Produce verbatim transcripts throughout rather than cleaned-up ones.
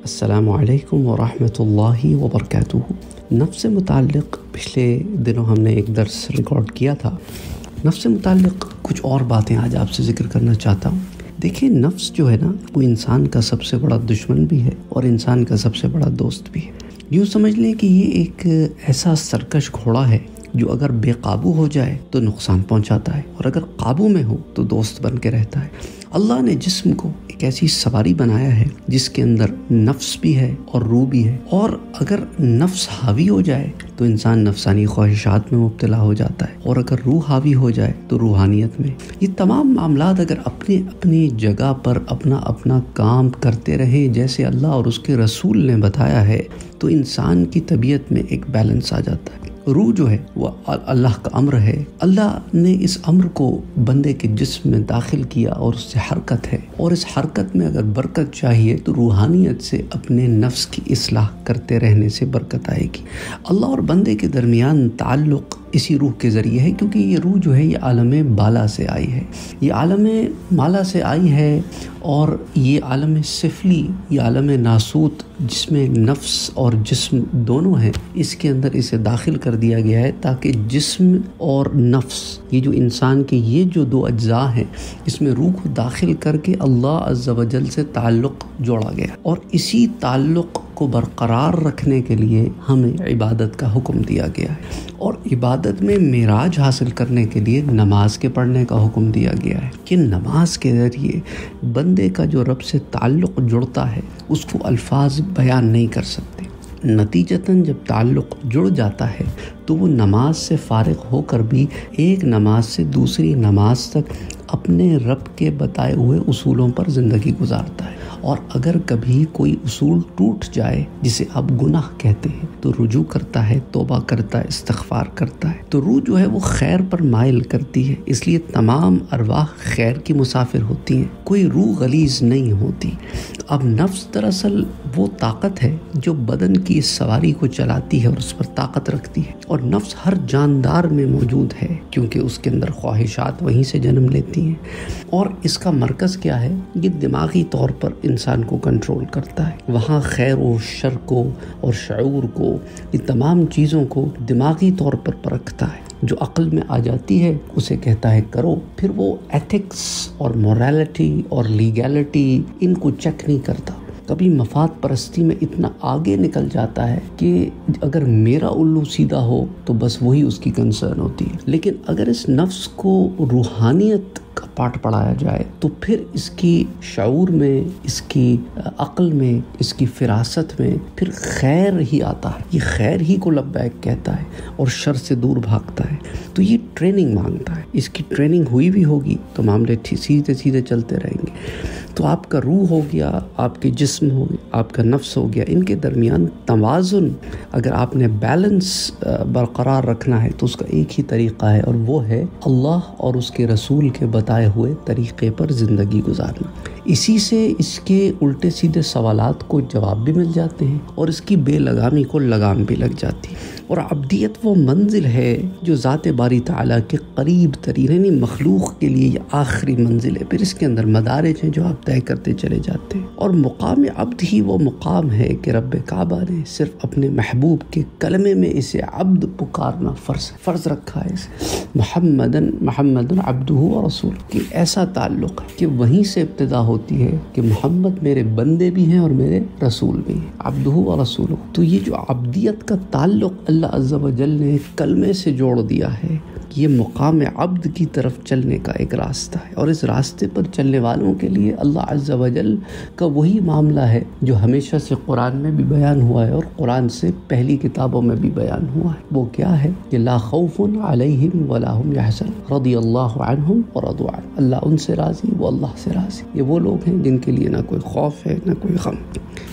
السلام علیکم ورحمۃ اللہ وبرکاتہ۔ نفس سے متعلق پچھلے دنوں ہم نے ایک درس ریکارڈ کیا تھا۔ نفس سے متعلق کچھ اور باتیں آج آپ سے ذکر کرنا چاہتا ہوں۔ دیکھیں، نفس جو ہے نا، وہ انسان کا سب سے بڑا دشمن بھی ہے اور انسان کا سب سے بڑا دوست بھی ہے۔ یوں سمجھ لیں کہ یہ ایک ایسا سرکش گھوڑا ہے جو اگر بے قابو ہو جائے تو نقصان پہنچاتا ہے، اور اگر قابو میں ہو تو دوست بن کے رہتا ہے۔ اللہ نے جسم کو ایک ایسی سواری بنایا ہے جس کے اندر نفس بھی ہے اور روح بھی ہے، اور اگر نفس حاوی ہو جائے تو انسان نفسانی خواہشات میں مبتلا ہو جاتا ہے، اور اگر روح حاوی ہو جائے تو روحانیت میں۔ یہ تمام معاملات اگر اپنے اپنی جگہ پر اپنا اپنا کام کرتے رہیں جیسے اللہ اور اس کے رسول نے بتایا ہے، تو انسان کی طبیعت میں ایک بیلنس آ جاتا ہے۔ روح جو ہے وہ اللہ کا امر ہے، اللہ نے اس امر کو بندے کے جسم میں داخل کیا اور اس سے حرکت ہے، اور اس حرکت میں اگر برکت چاہیے تو روحانیت سے اپنے نفس کی اصلاح کرتے رہنے سے برکت آئے گی۔ اللہ اور بندے کے درمیان تعلق اسی روح کے ذریعے ہے، کیونکہ یہ روح جو ہے یہ عالم بالا سے آئی ہے، یہ عالم مالا سے آئی ہے، اور یہ عالم سفلی، یہ عالم ناسوت جس میں نفس اور جسم دونوں ہیں، اس کے اندر اسے داخل کر دیا گیا ہے تاکہ جسم اور نفس، یہ جو انسان کے یہ جو دو اجزاء ہیں، اس میں روح کو داخل کر کے اللہ عز و جل سے تعلق جوڑا گیا، اور اسی تعلق کو برقرار رکھنے کے لیے ہمیں عبادت کا حکم دیا گیا ہے، اور عبادت میں معراج حاصل کرنے کے لیے نماز کے پڑھنے کا حکم دیا گیا ہے کہ نماز کے ذریعے بندے کا جو رب سے تعلق جڑتا ہے اس کو الفاظ بیان نہیں کر سکتے۔ نتیجتاً جب تعلق جڑ جاتا ہے تو وہ نماز سے فارغ ہو کر بھی ایک نماز سے دوسری نماز تک اپنے رب کے بتائے ہوئے اصولوں پر زندگی گزارتا ہے، اور اگر کبھی کوئی اصول ٹوٹ جائے جسے آپ گناہ کہتے ہیں تو رجوع کرتا ہے، توبہ کرتا ہے، استغفار کرتا ہے، تو روح جو ہے وہ خیر پر مائل کرتی ہے۔ اس لیے تمام ارواح خیر کی مسافر ہوتی ہیں، کوئی روح غلیظ نہیں ہوتی۔ اب نفس دراصل وہ طاقت ہے جو بدن کی اس سواری کو چلاتی ہے اور اس پر طاقت رکھتی ہے، اور نفس ہر جاندار میں موجود ہے کیونکہ اس کے اندر خواہشات وہیں سے جنم لیتی ہیں، اور اس کا مرکز کیا ہے؟ یہ دماغی طور پر انسان کو کنٹرول کرتا ہے۔ وہاں خیر و شر کو اور شعور کو، یہ تمام چیزوں کو دماغی طور پر پرکھتا ہے۔ جو عقل میں آ جاتی ہے اسے کہتا ہے کرو، پھر وہ ایتھکس اور مورالٹی اور لیگیلٹی ان کو چیک نہیں کرتا۔ کبھی مفاد پرستی میں اتنا آگے نکل جاتا ہے کہ اگر میرا الو سیدھا ہو تو بس وہی اس کی کنسرن ہوتی ہے، لیکن اگر اس نفس کو روحانیت کا پاٹ پڑھایا جائے تو پھر اس کی شعور میں، اس کی عقل میں، اس کی فراست میں پھر خیر ہی آتا ہے، یہ خیر ہی کو لبیک کہتا ہے اور شر سے دور بھاگتا ہے۔ تو یہ ٹریننگ مانگتا ہے، اس کی ٹریننگ ہوئی بھی ہوگی تو معاملے سیدھے سیدھے چلتے رہیں گے۔ تو آپ کا روح ہو گیا، آپ کے جسم ہو گیا، آپ کا نفس ہو گیا، ان کے درمیان توازن اگر آپ نے بیلنس برقرار رکھنا ہے تو اس کا ایک ہی طریقہ ہے، اور وہ ہے اللہ اور اس کے رسول کے بتائے ہوئے طریقے پر زندگی گزارنا۔ اسی سے اس کے الٹے سیدھے سوالات کو جواب بھی مل جاتے ہیں، اور اس کی بے لگامی کو لگام بھی لگ جاتی ہے۔ اور عبدیت وہ منزل ہے جو ذات باری تعالیٰ کے قریب ترین، یعنی مخلوق کے لیے یہ آخری منزل ہے، پھر اس کے اندر مدارج ہیں جو آپ طے کرتے چلے جاتے ہیں، اور مقام عبد ہی وہ مقام ہے کہ رب کعبہ نے صرف اپنے محبوب کے کلمے میں اسے عبد پکارنا فرض فرض رکھا ہے، اسے محمدن محمدن عبدہ و رسول کی ایسا تعلق ہے کہ وہیں سے ابتدا ہوتی ہے کہ محمد میرے بندے بھی ہیں اور میرے رسول بھی ہیں، عبدہ و رسولہ۔ تو یہ جو عبدیت کا تعلق اللہ عز و جل نے کلمے سے جوڑ دیا ہے، یہ مقام عبد کی طرف چلنے کا ایک راستہ ہے، اور اس راستے پر چلنے والوں کے لیے اللہ عز و جل کا وہی معاملہ ہے جو ہمیشہ سے قرآن میں بھی بیان ہوا ہے اور قرآن سے پہلی کتابوں میں بھی بیان ہوا ہے۔ وہ کیا ہے کہ لا خوف علیہم ولا هم يحزنون رضی اللہ عنہم ورضوا عنہ، اللہ ان سے راضی، وہ اللہ سے راضی۔ یہ وہ لوگ ہیں جن کے لیے نہ کوئی خوف ہے نہ کوئی غم۔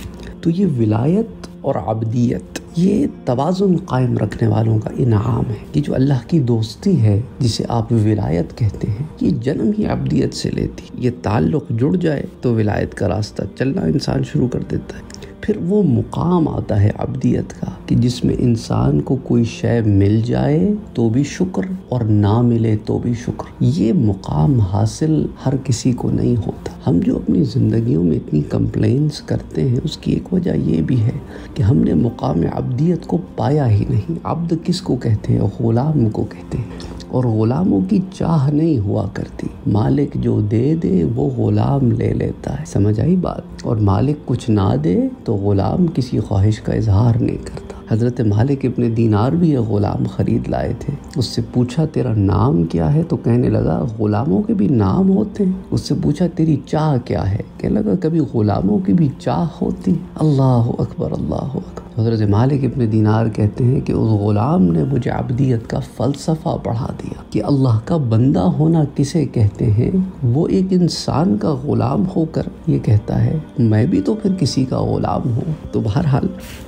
تو یہ ولایت اور عبدیت، یہ توازن قائم رکھنے والوں کا انعام ہے کہ جو اللہ کی دوستی ہے جسے آپ ولایت کہتے ہیں، یہ جنم ہی عبدیت سے لیتی۔ یہ تعلق جڑ جائے تو ولایت کا راستہ چلنا انسان شروع کر دیتا ہے۔ پھر وہ مقام آتا ہے عبدیت کا کہ جس میں انسان کو کوئی شے مل جائے تو بھی شکر اور نہ ملے تو بھی شکر. یہ مقام حاصل ہر کسی کو نہیں ہوتا. ہم جو اپنی زندگیوں میں اتنی کمپلینس کرتے ہیں اس کی ایک وجہ یہ بھی ہے کہ ہم نے مقام عبدیت کو پایا ہی نہیں. عبد کس کو کہتے ہیں؟ غلام کو کہتے ہیں. اور غلاموں کی چاہ نہیں ہوا کرتی. مالک جو دے دے وہ غلام لے لیتا ہے. سمجھ آئی بات؟ اور مالک کچھ نہ دے تو غلام کسی خواہش کا اظہار نہیں کرتا. حضرت مالک ابن دینار بھی ایک غلام خرید لائے تھے. اس سے پوچھا تیرا نام کیا ہے؟ تو کہنے لگا غلاموں کے بھی نام ہوتے ہیں. اس سے پوچھا تیری چاہ کیا ہے؟ کہنے لگا کبھی غلاموں کی بھی چاہ ہوتی. اللہ اکبر اللہ اکبر. حضرت مالک ابن دینار کہتے ہیں کہ اس غلام نے مجھے عبدیت کا فلسفہ پڑھا دیا کہ اللہ کا بندہ ہونا کسے کہتے ہیں. وہ ایک انسان کا غلام ہو کر یہ کہتا ہے میں بھی تو پھر کسی کا غلام ہوں. تو بہرحال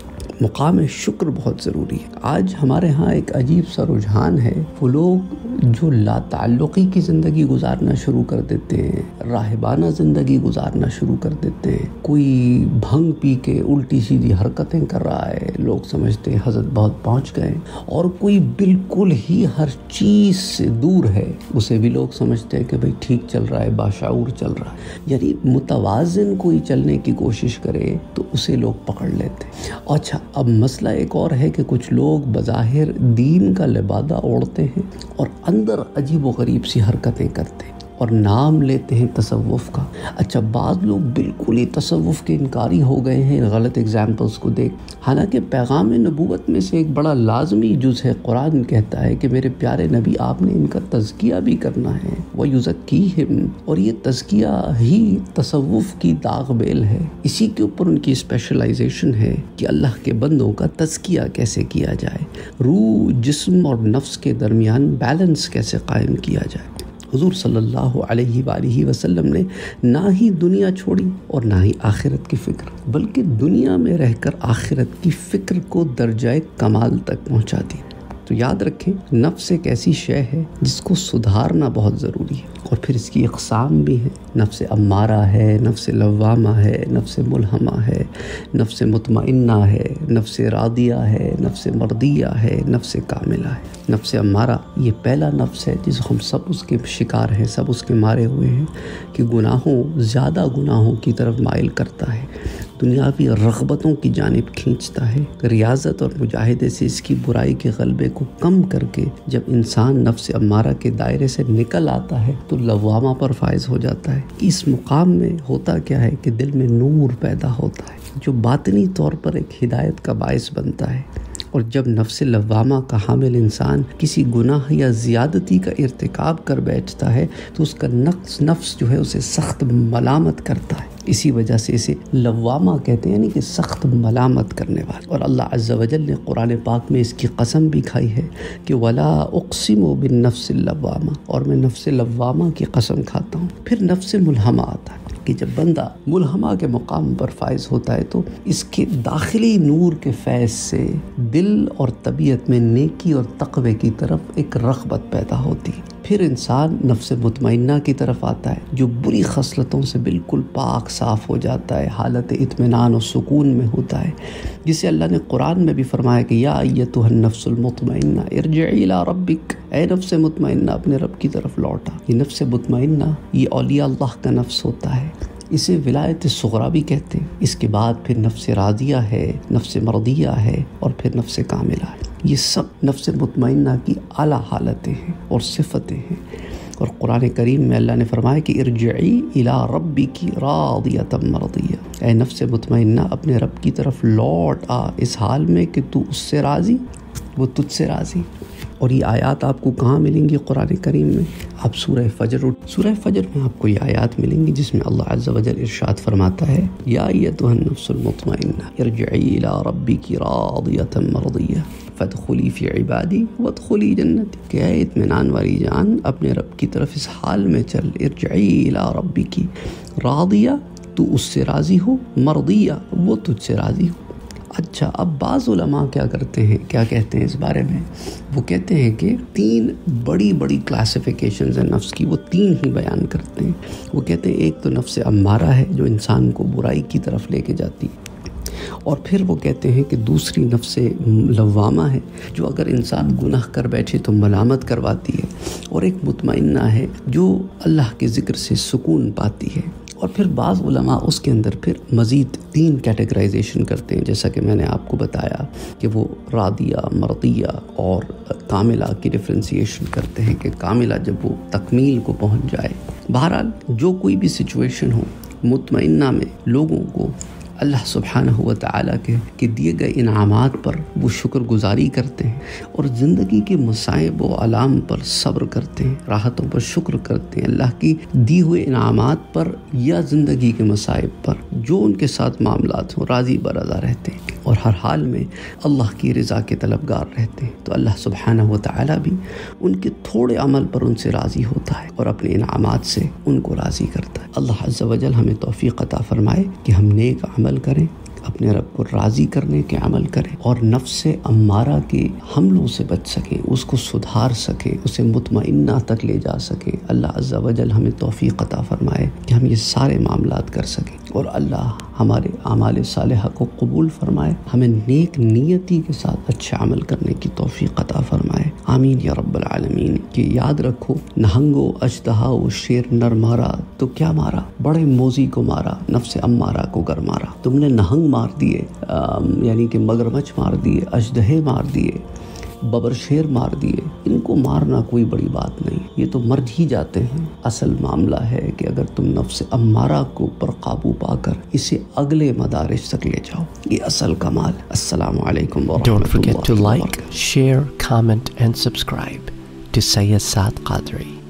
مقام شکر بہت ضروری ہے. آج ہمارے ہاں ایک عجیب سا رجحان ہے. وہ لوگ جو لا تعلقی کی زندگی گزارنا شروع کر دیتے ہیں، راہبانہ زندگی گزارنا شروع کر دیتے ہیں. کوئی بھنگ پی کے الٹی سیدھی حرکتیں کر رہا ہے، لوگ سمجھتے ہیں حضرت بہت پہنچ گئے. اور کوئی بالکل ہی ہر چیز سے دور ہے، اسے بھی لوگ سمجھتے ہیں کہ بھئی ٹھیک چل رہا ہے، باشعور چل رہا ہے. یعنی متوازن کوئی چلنے کی کوشش کرے تو اسے لوگ پکڑ لیتے ہیں. اچھا، اب مسئلہ ایک اور ہے کہ کچھ لوگ بظاہر دین کا لبادہ اوڑھتے ہیں اور اندر عجیب و غریب سی حرکتیں کرتے ہیں اور نام لیتے ہیں تصوف کا. اچھا، بعض لوگ بالکل ہی تصوف کے انکاری ہو گئے ہیں غلط ایگزامپلز کو دیکھ. حالانکہ پیغام نبوت میں سے ایک بڑا لازمی جز ہے. قرآن کہتا ہے کہ میرے پیارے نبی آپ نے ان کا تزکیہ بھی کرنا ہے. وَيُزَكِّيهِمْ. اور یہ تزکیہ ہی تصوف کی داغ بیل ہے. اسی کے اوپر ان کی اسپیشلائزیشن ہے کہ اللہ کے بندوں کا تزکیہ کیسے کیا جائے، روح جسم اور نفس کے درمیان بیلنس کیسے قائم کیا جائے. حضور صلی اللہ علیہ وآلہ وسلم نے نہ ہی دنیا چھوڑی اور نہ ہی آخرت کی فکر، بلکہ دنیا میں رہ کر آخرت کی فکر کو درجہ کمال تک پہنچا دی. تو یاد رکھیں، نفس ایک ایسی شے ہے جس کو سدھارنا بہت ضروری ہے. اور پھر اس کی اقسام بھی ہیں. نفس امارہ ہے، نفس لوامہ ہے، نفس ملہمہ ہے، نفس مطمئنہ ہے، نفس راضیہ ہے، نفس مرضیہ ہے، نفس کاملہ ہے. نفس امارہ یہ پہلا نفس ہے جس ہم سب اس کے شکار ہیں، سب اس کے مارے ہوئے ہیں کہ گناہوں زیادہ گناہوں کی طرف مائل کرتا ہے، دنیاوی رغبتوں کی جانب کھینچتا ہے. ریاضت اور مجاہدے سے اس کی برائی کے غلبے کو کم کر کے جب انسان نفس امارہ کے دائرے سے نکل آتا ہے تو لوامہ پر فائز ہو جاتا ہے. اس مقام میں ہوتا کیا ہے کہ دل میں نور پیدا ہوتا ہے جو باطنی طور پر ایک ہدایت کا باعث بنتا ہے. اور جب نفس لوامہ کا حامل انسان کسی گناہ یا زیادتی کا ارتکاب کر بیٹھتا ہے تو اس کا نفس نفس جو ہے اسے سخت ملامت کرتا ہے. اسی وجہ سے اسے لوامہ کہتے ہیں، یعنی کہ سخت ملامت کرنے والا. اور اللہ عز و جل نے قرآن پاک میں اس کی قسم بھی کھائی ہے کہ وَلَا أُقْسِمُ بِالنَّفْسِ اللَّوَّامَةِ، اور میں نفس لوامہ کی قسم کھاتا ہوں. پھر نفس ملہمہ آتا ہے کہ جب بندہ ملہمہ کے مقام پر فائز ہوتا ہے تو اس کے داخلی نور کے فیض سے دل اور طبیعت میں نیکی اور تقوی کی طرف ایک رغبت پیدا ہوتی ہے. پھر انسان نفس مطمئنہ کی طرف آتا ہے جو بری خصلتوں سے بالکل پاک صاف ہو جاتا ہے، حالت اطمینان اور سکون میں ہوتا ہے، جسے اللہ نے قرآن میں بھی فرمایا کہ یا ایتھا النفس المطمئنہ ارجعی الی ربک، اے نفس مطمئنہ اپنے رب کی طرف لوٹا. یہ نفس مطمئنہ یہ اولیاء اللہ کا نفس ہوتا ہے، اسے ولایت صغریٰ بھی کہتے ہیں. اس کے بعد پھر نفس راضیہ ہے، نفس مرضیہ ہے اور پھر نفس کاملہ ہے. یہ سب نفس مطمئنہ کی اعلیٰ حالتیں ہیں اور صفتیں ہیں. اور قرآن کریم میں اللہ نے فرمایا کہ ارجعی الی ربک راضیۃ مرضیہ، اے نفس مطمئنہ اپنے رب کی طرف لوٹ آ اس حال میں کہ تو اس سے راضی، وہ تجھ سے راضی. اور یہ آیات آپ کو کہاں ملیں گی قرآن کریم میں؟ آپ سورہ فجر سورہ فجر میں آپ کو یہ آیات ملیں گی جس میں اللہ عز و جل ارشاد فرماتا ہے یا ایتھا النفس المطمئنہ ارجعی الی ربک راضیۃ مرضیہ فادخلی فی عبادی وادخلی جنتی، کہ اے اطمینان والی جان اپنے رب کی طرف اس حال میں چل، ارجعی الی ربک راضیہ تو اس سے راضی ہو، مرضیہ وہ تجھ سے راضی ہو. اچھا، اب بعض علماء کیا کرتے ہیں، کیا کہتے ہیں اس بارے میں؟ وہ کہتے ہیں کہ تین بڑی بڑی کلاسیفیکیشنز ہیں نفس کی، وہ تین ہی بیان کرتے ہیں. وہ کہتے ہیں ایک تو نفس امارہ ہے جو انسان کو برائی کی طرف لے کے جاتی ہے. اور پھر وہ کہتے ہیں کہ دوسری نفس لوامہ ہے جو اگر انسان گناہ کر بیٹھے تو ملامت کرواتی ہے، اور ایک مطمئنہ ہے جو اللہ کے ذکر سے سکون پاتی ہے۔ اور پھر بعض علماء اس کے اندر پھر مزید تین کیٹیگرائزیشن کرتے ہیں، جیسا کہ میں نے آپ کو بتایا کہ وہ راضیہ، مرضیہ اور کاملہ کی ڈفرینسیشن کرتے ہیں کہ کاملہ جب وہ تکمیل کو پہنچ جائے۔ بہرحال جو کوئی بھی سچویشن ہو، مطمئنہ میں لوگوں کو اللہ سبحانہ و تعالیٰ کے کہ دیے گئے انعامات پر وہ شکر گزاری کرتے ہیں، اور زندگی کے مصائب و آلام پر صبر کرتے ہیں، راحتوں پر شکر کرتے ہیں، اللہ کی دی ہوئے انعامات پر یا زندگی کے مصائب پر جو ان کے ساتھ معاملات ہوں راضی برضا رہتے ہیں، اور ہر حال میں اللہ کی رضا کے طلبگار رہتے ہیں، تو اللہ سبحانہ و تعالیٰ بھی ان کے تھوڑے عمل پر ان سے راضی ہوتا ہے اور اپنے انعامات سے ان کو راضی کرتا ہے۔ اللہ عز و جل ہمیں توفیق عطا فرمائے کہ ہم نیک عمل کریں، اپنے رب کو راضی کرنے کے عمل کریں، اور نفس امارہ کے حملوں سے بچ سکیں، اس کو سدھار سکیں، اسے مطمئنہ تک لے جا سکیں۔ اللہ عز و جل ہمیں توفیق عطا فرمائے کہ ہم یہ سارے معاملات کر سکیں، اور اللہ ہمارے اعمال صالحہ کو قبول فرمائے، ہمیں نیک نیتی کے ساتھ اچھا عمل کرنے کی توفیق عطا فرمائے، آمین یا رب العالمین۔ کہ یاد رکھو، نہنگو اژدہا و شیر نر مارا تو کیا مارا، بڑے موزی کو مارا، نفس امارہ کو گر مارا۔ تم نے نہنگ مار دیے، یعنی کہ مگرمچھ مار دیے، اژدہے مار دیے، ببر شیر مار دیے، ان کو مارنا کوئی بڑی بات نہیں، یہ تو مر ہی جاتے ہیں۔ اصل معاملہ ہے کہ اگر تم نفس امارہ کو پر قابو پا کر اسے اگلے مدارج تک لے جاؤ، یہ اصل کمال۔ السلام علیکم ورحمۃ اللہ۔ Don't forget to like, share, comment and subscribe to Sayyid Saad Qadri.